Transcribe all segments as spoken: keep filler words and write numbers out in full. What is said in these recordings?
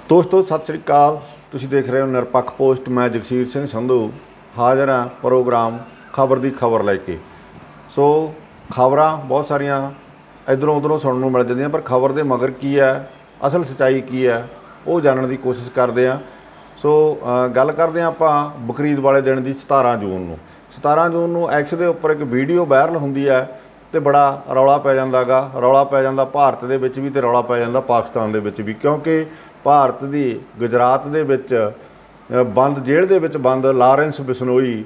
दोस्तों सत श्री अकाल। तुसीं देख रहे हो निरपक्ष पोस्ट। मैं जगसीर सिंह संधू हाज़र हाँ प्रोग्राम खबर की खबर लैके। सो खबरां बहुत सारिया इधरों उधरों सुनने को मिल जांदियां, पर खबर के मगर की है, असल सच्चाई की है, वो जानने की कोशिश करते हैं। सो गल करते हैं आपां बकरीद वाले दिन की सतारह जून को। सतारह जून को एक्स के उपर एक वीडियो वायरल होंदी है तो बड़ा रौला पै जांदा गा। रौला पै जांदा भारत दे विच भी ते रौला पै जांदा पाकिस्तान दे विच भी, क्योंकि भारत की गुजरात दे विच बंद जेल੍ਹ दे विच बंद लारेंस बिश्नोई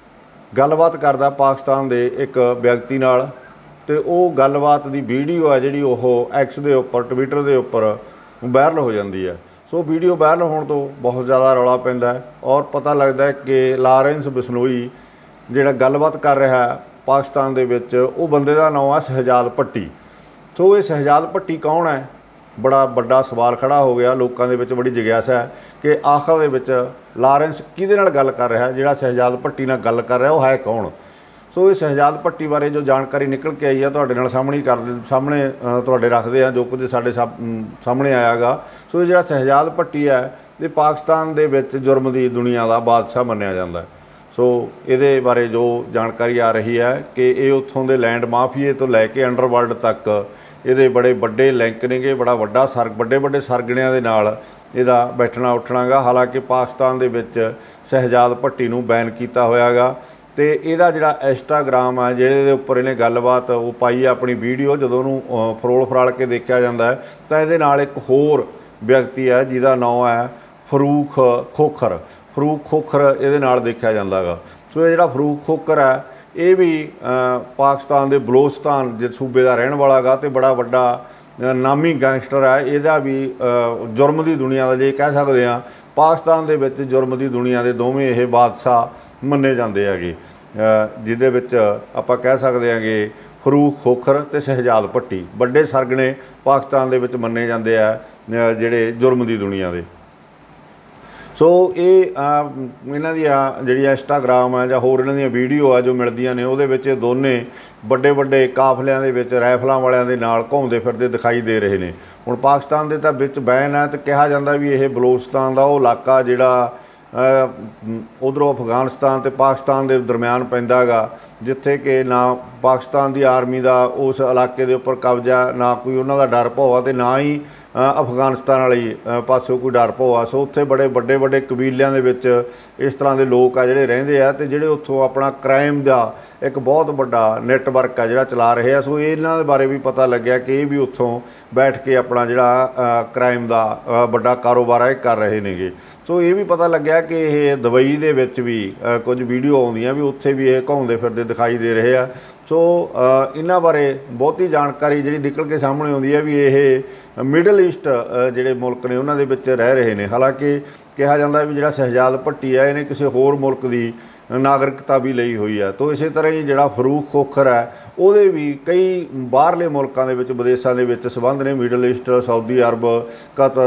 गलबात करदा पाकिस्तान दे एक व्यक्ति नाल, ते वो गलबात की वीडियो है जिहड़ी ओह एक्स दे उपर ट्विटर दे उपर वायरल हो जाती है। सो वीडियो वायरल होने तो बहुत ज़्यादा रौला पैंदा है और पता लगता है कि लारेंस बिश्नोई जिहड़ा गलबात कर रहा है पाकिस्तान दे विच, वो बंदे का नाम है शहजाद भट्टी। सो ये शहजाद भट्टी कौन है, बड़ा बड़ा सवाल खड़ा हो गया। लोगों के विच बड़ी जिग्यासा है कि आखिर दे विच लारेंस किहदे नाल गल कर रहा है, जिहड़ा शहजाद भट्टी नाल गल कर रहा है वो है कौन। सो ये शहजाद भट्टी बारे जो जानकारी निकल के आई है तुहाडे नाल सामने कर सामने तुहाडे रखते हैं जो कुछ साडे सामने आया गा। सो ये जिहड़ा शहजाद भट्टी है ये पाकिस्तान दे विच जुर्म की दुनिया का बादशाह मन्निया जाता है। सो ये बारे जो जानकारी आ रही है कि ये उत्थों के लैंड माफीए तो लैके अंडरवर्ल्ड तक ये बड़े बड़े लिंक ने गे, बड़ा वड्डा सर बड़े बड़े सरगणियां दे नाल इहदा बैठना उठना गा। हालांकि पाकिस्तान दे विच शहजाद भट्टी नूं बैन किया होया गा, ते इहदा जिहड़ा इंस्टाग्राम है जिहदे उपर इहने गलबात वो पाई है अपनी वीडियो, जदों उहनूं फरोल फराल के देखा जाता है तो इहदे नाल एक होर व्यक्ति है जिहदा नाम है फरूख खोखर। फरूख खोखर इहदे नाल देखा जाता गा। सो ये जिहड़ा फरूख खोखर है ये भी पाकिस्तान के बलोचिस्तान जिस सूबे का रहने वाला गा, तो बड़ा वड्डा नामी गैंगस्टर है। यदा भी जुर्म की दुनिया का जे कह सकते हैं पाकिस्तान के विच जुर्म की दुनिया के दोवें ये बादशाह मन्ने जाते हैं, जिहदे विच आपां कह सकते हैं कि फरूख खोखर ते शहजाद भट्टी बड़े सरगने पाकिस्तान के विच मन्ने जाते हैं जिहड़े जुर्म की दुनिया के। सो ये इन्हां दी जिहड़ी इंस्टाग्राम है जां होर इन्हां दी वीडियो है जो मिलदियां ने, उहदे विच दोने बड़े बड़े काफलियां दे विच राइफलां वालियां दे नाल घूमदे फिरदे दिखाई दे रहे ने। हुण पाकिस्तान दे तां विच बैन है तो कहा जाता भी ये बलोचिस्तान दा वो इलाका जिहड़ा उधरों अफगानिस्तान ते पाकिस्तान दे दरम्यान पैंदा गा, जिथे कि ना पाकिस्तान दी आर्मी दा उस इलाके दे उपर कब्जा, ना कोई उन्हां दा डर भौआ ते ना ही अफगानिस्तान वाली पासों कोई डर भौआ। सो उत्थे बड़े बड़े बड़े कबीलियां दे विच इस तरह के लोग आ जिहड़े रहिंदे आ ते जिहड़े उत्थों अपना क्राइम दा एक बहुत बड़ा नैटवर्क है जिहड़ा चला रहे हैं। सो इन्हां दे बारे भी पता लग्या कि ये भी उत्थों बैठ के अपना जिहड़ा क्राइम दा बड़ा कारोबार है कर रहे नेगे। सो ये भी पता लग्या कि ये दुबई दे विच भी कुछ वीडियो आउंदियां भी उत्थे भी ये घूमदे फिरदे दिखाई दे रहे हैं। सो इन्हां बारे बहुती जानकारी जिहड़ी निकल के सामने आउंदी है भी ये मिडल ईस्ट जिहड़े मुल्क ने उन्हां दे विच रह रहे ने। हालांकि कहा जाता है भी जिहड़ा शहजाद भट्टी है इन्हें किसी होर मुल्क की नागरिकता भी लई हुई है। तो इस तरह ही जिहड़ा फरूख खोखर है ਉਹਦੇ भी कई बाहरले मुल्कों के विदेशों के संबंध ने, मिडल ईस्ट, सऊदी अरब, कतर,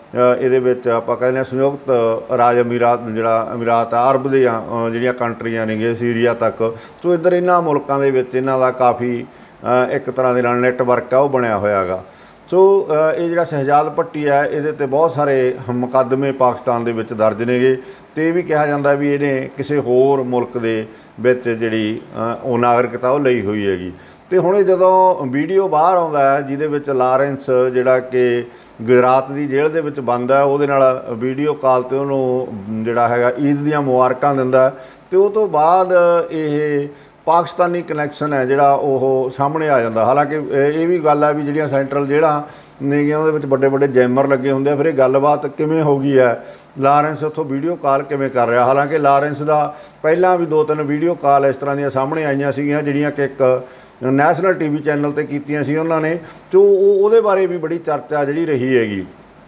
ये आपां कहने संयुक्त राज अमीरात जिहड़ा अमीरात अरब दी जिहड़ियां कंट्रियां ने सीरिया तक। सो इधर इन्हां मुल्कों के इन्हां दा काफ़ी एक तरह के नैटवर्क है वो बनया होया गा। सो ये जिहड़ा शहजाद भट्टी है ये ते बहुत सारे मुकदमे पाकिस्तान दे विच दर्ज नेगे, तो ये भी कहा जाता भी इहने किसी होर मुल्क दे विच जिहड़ी वो नागरिकता वो लई हुई हैगी। तो हुण जदों वीडियो बाहर आउंदा है जिहदे विच लारेंस जिहड़ा कि गुजरात की जेल੍ਹ दे विच बंद है, उहदे नाल वीडियो कॉल ते उहनूं जिहड़ा हैगा ईद दीआं मुबारकां दिंदा, तो उस तो बाद ये पाकिस्तानी कनैक्शन है जिहड़ा वो सामने आ जाता। हालांकि ये भी गल है भी जिहड़ियां सेंट्रल जेल੍ਹਾਂ नेगियां उहदे विच बड़े बड़े जैमर लगे होंदे, फिर ये गलबात किवें हो गई है, लारेंस उत्थों वीडियो कॉल किवें कर रहा। हालांकि लारेंस दा पहलां भी दो तीन वीडियो कॉल इस तरह दीयां सामने आईयां सीगियां जिहड़ियां कि एक नैशनल टी वी चैनल ते कीतियां सी उन्हां ने, तो उहदे बारे भी बड़ी चर्चा जिहड़ी रही हैगी।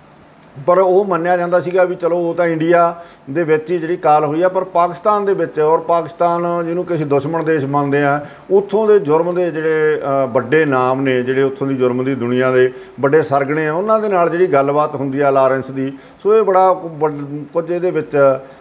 पर वो मन्निया जाता सीगा भी चलो वो तो इंडिया दे विच ही जिहड़ी काल हुई है, पर पाकिस्तान दे विच और पाकिस्तान जिन्हों किसी दुश्मन देश मानते हैं उत्थों के जुर्म के जिहड़े बड़े नाम ने, जिहड़े उत्थों की जुर्म की दुनिया के बड़े सरगने हैं उन्होंने नाल जिहड़ी गलबात हुंदी है लारेंस की। सो ये बड़ा कुछ ये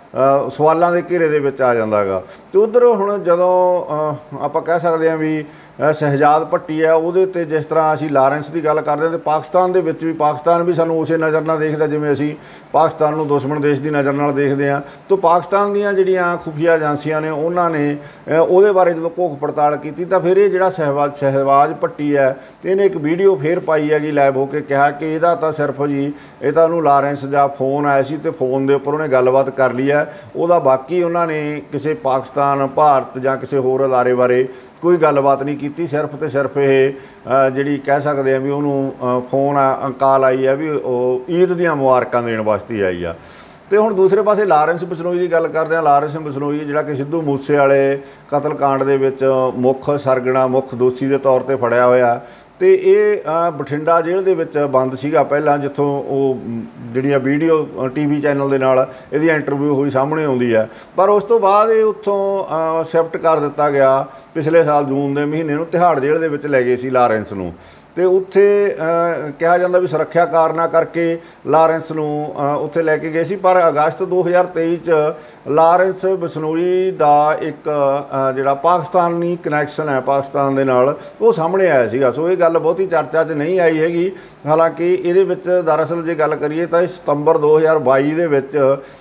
सवालों के घेरे दे विच आ जाता गा। तो उधर हुण जदों आपां कह सकते हैं भी शहजाद भट्टी है ਉਹਦੇ ਤੇ जिस तरह ਅਸੀਂ ਲਾਰੈਂਸ ਦੀ ਗੱਲ ਕਰਦੇ ਹਾਂ ਤੇ ਪਾਕਿਸਤਾਨ ਦੇ ਵਿੱਚ ਵੀ ਪਾਕਿਸਤਾਨ ਵੀ ਸਾਨੂੰ ਉਸੇ ਨਜ਼ਰ ਨਾਲ ਦੇਖਦਾ ਜਿਵੇਂ ਅਸੀਂ ਪਾਕਿਸਤਾਨ ਨੂੰ ਦੁਸ਼ਮਣ ਦੇਸ਼ ਦੀ ਨਜ਼ਰ ਨਾਲ ਦੇਖਦੇ ਹਾਂ। ਤਾਂ ਪਾਕਿਸਤਾਨ ਦੀਆਂ ਜਿਹੜੀਆਂ ਖੁਫੀਆ ਏਜੰਸੀਆਂ ਨੇ ਉਹਨਾਂ ਨੇ ਉਹਦੇ ਬਾਰੇ ਜਦੋਂ ਘੋਖ ਪੜਤਾਲ ਕੀਤੀ ਤਾਂ ਫਿਰ ਇਹ ਜਿਹੜਾ ਸ਼ਹਿਬਾਜ਼ ਸ਼ਹਿਬਾਜ਼ ਭੱਟੀ ਹੈ ਇਹਨੇ ਇੱਕ ਵੀਡੀਓ ਫੇਰ ਪਾਈ ਹੈਗੀ ਲਾਈਵ ਹੋ ਕੇ, ਕਿਹਾ ਕਿ ਇਹਦਾ ਤਾਂ ਸਿਰਫ ਜੀ ਇਹ ਤਾਂ ਉਹਨੂੰ ਲਾਰੈਂਸ ਦਾ ਫੋਨ ਆਇਆ ਸੀ ਤੇ ਫੋਨ ਦੇ ਉੱਪਰ ਉਹਨੇ ਗੱਲਬਾਤ ਕਰ ਲਈ ਹੈ, ਉਹਦਾ ਬਾਕੀ ਉਹਨਾਂ ਨੇ ਕਿਸੇ ਪਾਕਿਸਤਾਨ ਭਾਰਤ ਜਾਂ ਕਿਸੇ ਹੋਰ ਅਦਾਰੇ ਬਾਰੇ ਕੋਈ ਗੱਲਬਾਤ नहीं की। सिर्फ तो सिर्फ ये जी कह सकते हैं भी उन्होंने फोन काल आई है भी ईद दियाँ मुबारकां देने वास्ते आई आ। तो हुण दूसरे पासे लारेंस बिश्नोई की गल करते हैं। लारेंस बिश्नोई जिहड़ा कि सिद्धू मूसे वाले कतलकांड दे विच मुख सरगना मुख दोषी के तौर पर फड़िया होया तो ये बठिंडा जेल੍ਹ ਦੇ ਵਿੱਚ ਬੰਦ ਸੀਗਾ ਪਹਿਲਾਂ, ਜਿੱਥੋਂ ਉਹ ਜਿਹੜੀਆਂ ਵੀਡੀਓ ਟੀ ਵੀ ਚੈਨਲ ਦੇ ਨਾਲ ਇਹਦੀ ਇੰਟਰਵਿਊ ਹੋਈ ਸਾਹਮਣੇ ਆਉਂਦੀ ਹੈ। ਪਰ ਉਸ ਤੋਂ ਬਾਅਦ ਇਹ ਉੱਥੋਂ ਸ਼ਿਫਟ ਕਰ ਦਿੱਤਾ ਗਿਆ ਪਿਛਲੇ ਸਾਲ ਜੂਨ ਦੇ ਮਹੀਨੇ ਨੂੰ ਤਿਹਾੜ ਜੇਲ੍ਹ ਦੇ ਵਿੱਚ ਲੈ ਗਏ ਸੀ ਲਾਰੈਂਸ ਨੂੰ। तो उत्थे कहा जाता भी सुरक्षा कारणा करके लारेंस नूं उत्थे लैके गए सी। पर अगस्त दो हज़ार तेई च लारेंस बिश्नोई दा एक जिहड़ा पाकिस्तानी कनैक्शन है पाकिस्तान दे नाल वो सामने आया सीगा। सो ये गल बहुती चर्चा च नहीं आई हैगी। हालांकि इहदे विच दरअसल जे गल करिए तां सितंबर दो हज़ार बाई दे विच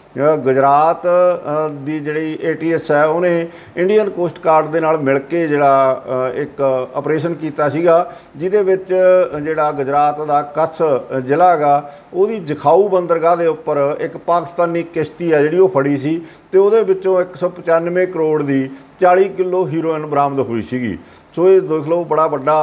गुजरात दी जिहड़ी ए टी एस है उन्हें इंडियन कोस्ट गार्ड दे नाल मिल के जिहड़ा एक ऑपरेशन कीता सीगा, जिहदे विच जिहड़ा गुजरात दा कच्छ जिला गा उहदी जखाऊ बंदरगाह दे उपर एक पाकिस्तानी किश्ती है जिहड़ी वो फड़ी सी ते उहदे विचों एक सौ पचानवे करोड़ दी चाली किलो हीरोइन बरामद हुई सीगी। सो ये देख लो बड़ा वड्डा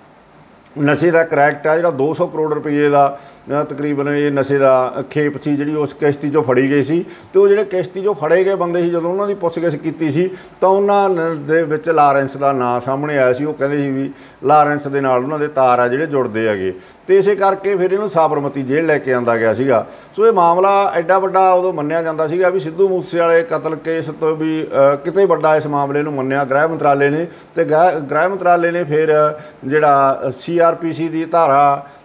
नशे का करैक्ट है जिहड़ा दो सौ करोड़ रुपये का तकरीबन ये नशे का खेप सी जिहड़ी उस किश्ती चों फड़ी गई सी। तो वो जिहड़े किश्ती चों फड़े गए बंदे सी जदों उन्हां दी पुछगिछ कीती सी तां उन्हां दे विच लारेंस दा नाम सामने आया सी। वो कहंदे सी भी लारेंस दे नाल उन्हां दे तार आ जिहड़े जुड़दे हैगे ते इसे करके फिर इहनूं साबरमती जेल੍ਹ लैके आंदा गया सीगा। सो ये मामला एडा वड्डा उदों मन्निया जांदा सीगा भी सिद्धू मूसे वाले कतल केस तो भी किते वड्डा इस मामले नूं मन्निया गृह मंत्रालय ने। ते गृह मंत्रालय ने फिर जिहड़ा सी आर पी सी की धारा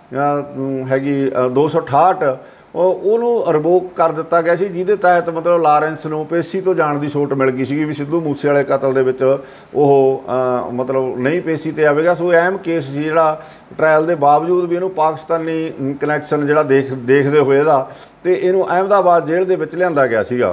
हैगी दो सौ अठाहठ ਉਹਨੂੰ ਰਿਵੋਕ कर दिता गया सी, जिहदे तहत मतलब लारेंस नूं पेशी तो जाण दी छूट मिल गई सी भी सिद्धू मूसे वाले कतल दे विच ਉਹ मतलब नहीं पेशी ते आवेगा। सो अहम केस सी जिहड़ा ट्रायल के बावजूद भी इहनूं पाकिस्तानी कनैक्शन जिहड़ा देख देखदे होए दा ते इहनूं अहमदाबाद जेल੍ਹ दे विच लिआंदा गया सीगा।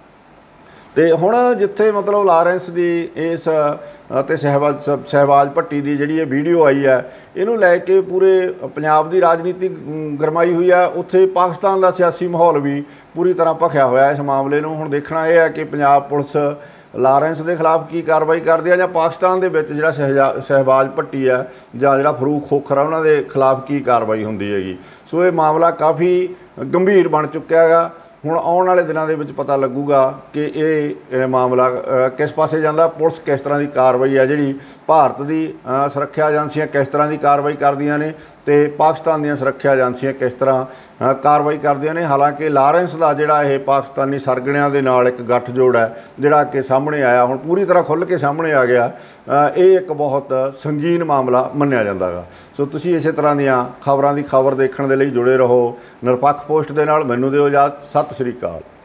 तो हुण जिथे मतलब लारेंस की इस ते शहबाज शहबाज भट्टी की जिहड़ी वीडियो आई है इनू लैके पूरे पंजाब की राजनीति गरमाई हुई है। उत्थे पाकिस्तान का सियासी माहौल भी पूरी तरह भखिया होया इस मामले नूं। हुण देखना यह है कि पंजाब पुलिस लारेंस के खिलाफ की कार्रवाई करती है जां पाकिस्तान दे विच जिहड़ा शहजा शहबाज भट्टी है जां जिहड़ा फरूक खोखर है उन्हां दे खिलाफ की कार्रवाई हुंदी हैगी। सो ये मामला काफ़ी गंभीर बन चुक्या है। हुण आउण वाले दिनां दे विच पता लगूगा कि ये मामला किस पासे जांदा, पुलिस किस तरह की कार्रवाई है जिहड़ी भारत की सुरक्षा एजेंसियां किस तरह की कार्रवाई करदियां ने ते पाकिस्तान दी सुरक्षा एजेंसियां किस तरह कार्रवाई करदियां ने। हालांकि लारेंस का जिहड़ा ये पाकिस्तानी सरगणियां दे नाल एक गठजोड़ है जिहड़ा कि सामने आया, हुण पूरी तरह खुल के सामने आ गया। ये एक बहुत संगीन मामला मन्निया जांदा गा। सो तुसीं इसे तरह दीयां खबरां दी खबर देखण दे लई जुड़े रहो निरपक्ष पोस्ट दे नाल। मैनूं दिओ इजाज़त। सत श्री अकाल।